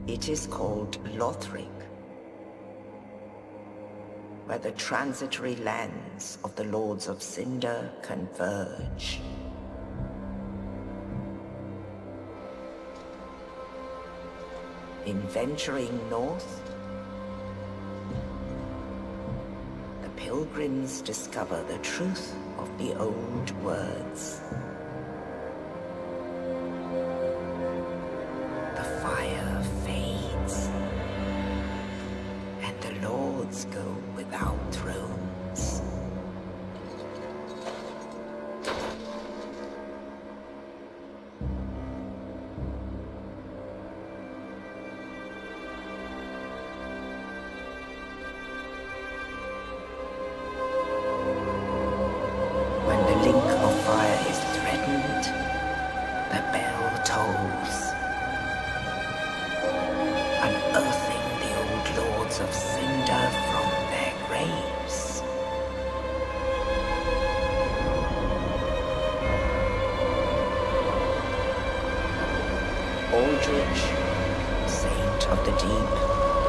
It is called Lothric, where the transitory lands of the Lords of Cinder converge. In venturing north, the pilgrims discover the truth of the old words. The fire fades, and the lords go without thrones. When the link of fire is threatened, the bell tolls, unearthing the old lords of Cinder from their graves. Aldrich, Saint of the Deep,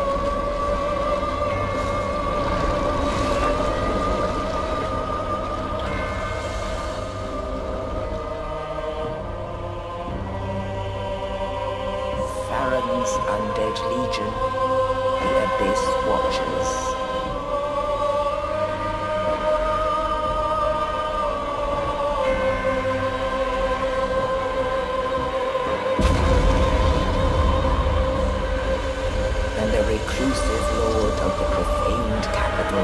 Farron's undead legion, the Abyss Watchers. And the reclusive lord of the profaned capital.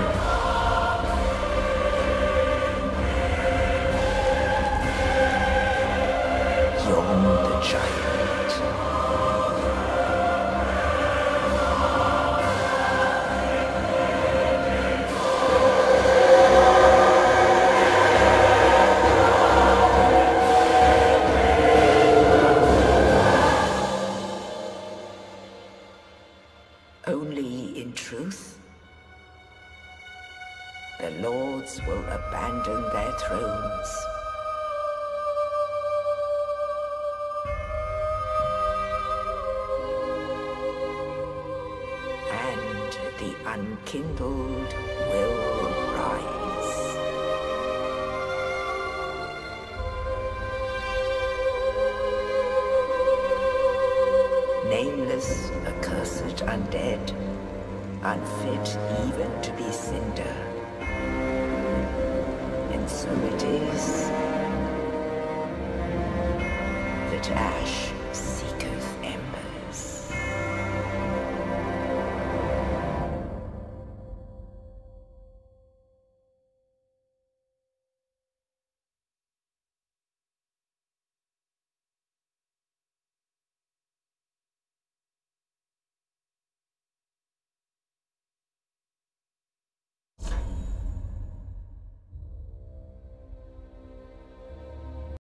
Yon the Giant. Only in truth, the lords will abandon their thrones. And the unkindled will rise. Nameless, accursed undead, unfit even to be Cinder. And so it is that ash